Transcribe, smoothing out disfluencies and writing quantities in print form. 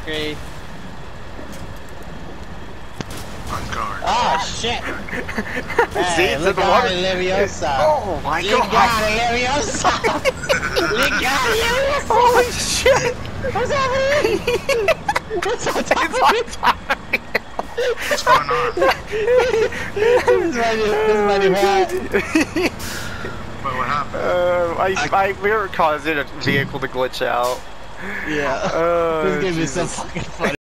screen. On guard. Oh shit! See, Hey, it's in look the out, water. Leviosa! Oh my Look god! out, Leviosa! Look out, Leviosa! Holy shit! What's happening? What's happening? What's going on? This is my new hat. What happened? We were causing a vehicle to glitch out. Yeah. This is gonna be so fucking funny.